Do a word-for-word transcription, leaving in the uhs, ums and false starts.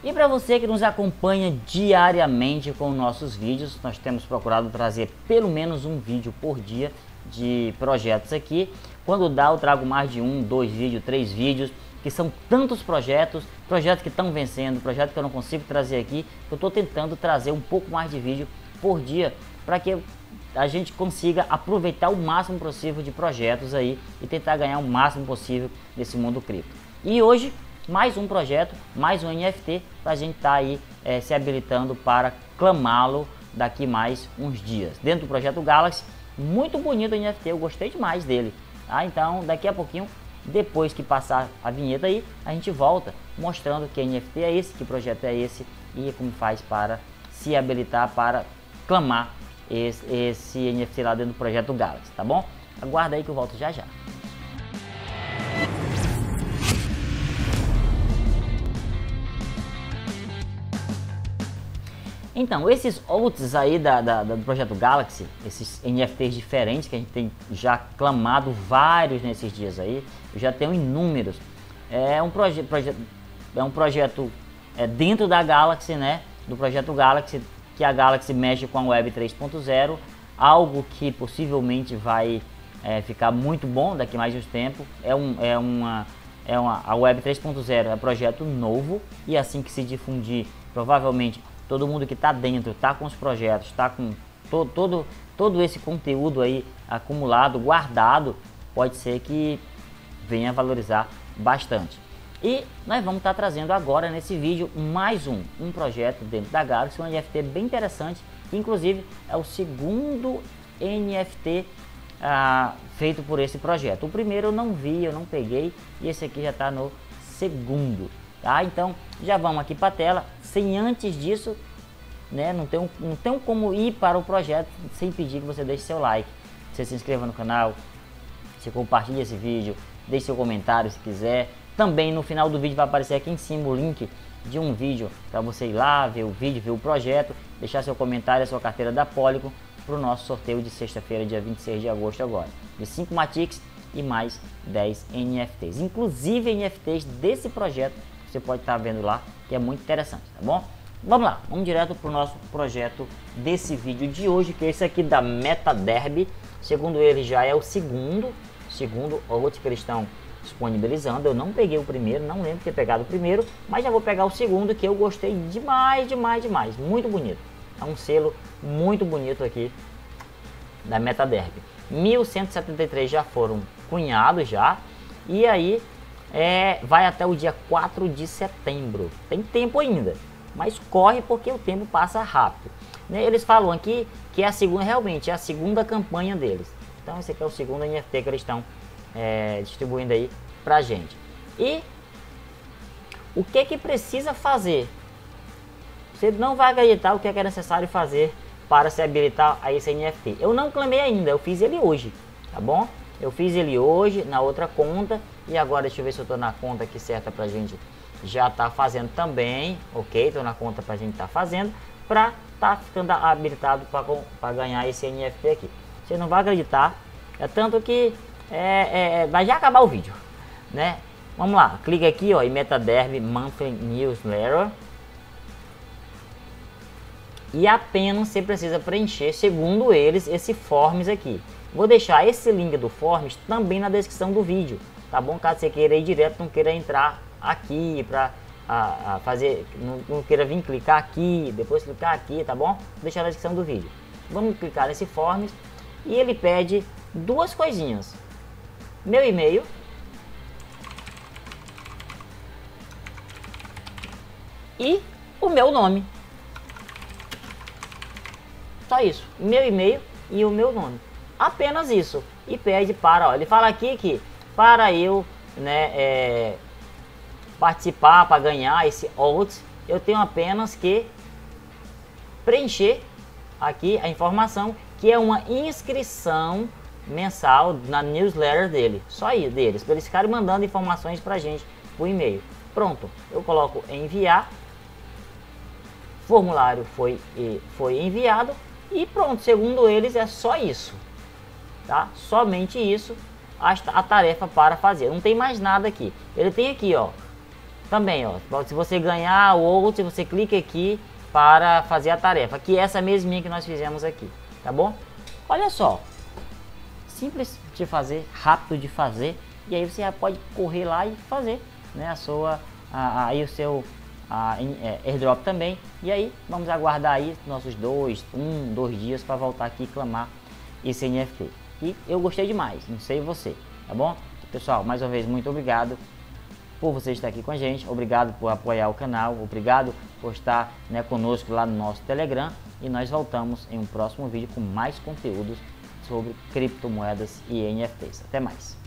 E para você que nos acompanha diariamente com nossos vídeos, nós temos procurado trazer pelo menos um vídeo por dia de projetos aqui. Quando dá, eu trago mais de um, dois vídeos, três vídeos, que são tantos projetos, projetos que estão vencendo, projetos que eu não consigo trazer aqui. Eu estou tentando trazer um pouco mais de vídeo por dia para que a gente consiga aproveitar o máximo possível de projetos aí e tentar ganhar o máximo possível nesse mundo cripto. E hoje, mais um projeto, mais um N F T para a gente estar tá aí é, se habilitando para clamá-lo daqui mais uns dias. Dentro do projeto Galaxy, muito bonito o N F T, eu gostei demais dele. Tá? Então, daqui a pouquinho, depois que passar a vinheta aí, a gente volta mostrando que N F T é esse, que projeto é esse e como faz para se habilitar para clamar esse, esse N F T lá dentro do projeto Galaxy, tá bom? Aguarda aí que eu volto já já. Então, esses outros aí da, da, do projeto Galaxy, esses N F Ts diferentes que a gente tem já clamado vários nesses dias aí, eu já tenho inúmeros. É um, proje proje é um projeto é, dentro da Galaxy, né? Do projeto Galaxy, que a Galaxy mexe com a Web três ponto zero, algo que possivelmente vai é, ficar muito bom daqui mais uns tempos. É, um, é, uma, é uma, a Web três ponto zero é um projeto novo e assim que se difundir, provavelmente todo mundo que está dentro, está com os projetos, está com to todo, todo esse conteúdo aí acumulado, guardado, pode ser que venha valorizar bastante. E nós vamos estar tá trazendo agora nesse vídeo mais um, um projeto dentro da Galaxy, um N F T bem interessante, que inclusive é o segundo N F T ah, feito por esse projeto. O primeiro eu não vi, eu não peguei, e esse aqui já está no segundo. Tá? Então já vamos aqui para a tela, sem antes disso, né, não tem, não tem como ir para o projeto sem pedir que você deixe seu like, você se inscreva no canal, você compartilhe esse vídeo, deixe seu comentário se quiser. Também no final do vídeo vai aparecer aqui em cima o link de um vídeo para você ir lá, ver o vídeo, ver o projeto, deixar seu comentário, a sua carteira da Polygon para o nosso sorteio de sexta-feira, dia vinte e seis de agosto agora, de cinco Matics e mais dez N F Ts, inclusive N F Ts desse projeto. Você pode estar vendo lá, que é muito interessante, tá bom? Vamos lá, vamos direto para o nosso projeto desse vídeo de hoje, que é esse aqui da MetaDerby. Segundo ele, já é o segundo, segundo outro que eles estão disponibilizando. Eu não peguei o primeiro, não lembro de ter pegado o primeiro, mas já vou pegar o segundo, que eu gostei demais, demais, demais. Muito bonito. É um selo muito bonito aqui da MetaDerby. mil cento e setenta e três já foram cunhados já, e aí É, vai até o dia quatro de setembro. Tem tempo ainda, mas corre porque o tempo passa rápido. Né? Eles falam aqui que é a segunda, realmente é a segunda campanha deles. Então esse aqui é o segundo N F T que eles estão é, distribuindo aí pra gente. E o que que precisa fazer? Você não vai acreditar o que é, que é necessário fazer para se habilitar a esse N F T. Eu não clamei ainda, eu fiz ele hoje, tá bom? Eu fiz ele hoje na outra conta. E agora deixa eu ver se eu estou na conta aqui certa pra gente já tá fazendo também. Ok, estou na conta pra gente tá fazendo, pra tá ficando habilitado para ganhar esse N F T aqui. Você não vai acreditar, é tanto que é, é, vai já acabar o vídeo, né? Vamos lá, clica aqui ó, em MetaDerby Monthly Newsletter. E apenas você precisa preencher, segundo eles, esse forms aqui. Vou deixar esse link do forms também na descrição do vídeo. Tá bom? Caso você queira ir direto, não queira entrar aqui para a, a fazer, não, não queira vir clicar aqui, depois clicar aqui, tá bom? Vou deixar na descrição do vídeo. Vamos clicar nesse forms e ele pede duas coisinhas: meu e-mail e o meu nome. Só isso, meu e-mail e o meu nome. Apenas isso. E pede para, ó, ele fala aqui que para eu, né, é, participar, para ganhar esse out, eu tenho apenas que preencher aqui a informação, que é uma inscrição mensal na newsletter dele, só aí deles, para eles ficarem mandando informações para a gente por e-mail. Pronto, eu coloco enviar, formulário foi, foi enviado e pronto, segundo eles é só isso, tá? Somente isso. A, a tarefa para fazer, não tem mais nada aqui. Ele tem aqui ó, também, ó, se você ganhar o outro, você clica aqui para fazer a tarefa, que é essa mesminha que nós fizemos aqui, tá bom? Olha só, simples de fazer, rápido de fazer, e aí você já pode correr lá e fazer, né, a sua, a, aí o seu a, é, airdrop também, e aí vamos aguardar aí nossos dois, um, dois dias para voltar aqui e clamar esse N F T. E eu gostei demais, não sei você, tá bom? Pessoal, mais uma vez, muito obrigado por você estar aqui com a gente, obrigado por apoiar o canal, obrigado por estar, né, conosco lá no nosso Telegram, e nós voltamos em um próximo vídeo com mais conteúdos sobre criptomoedas e N F Ts. Até mais!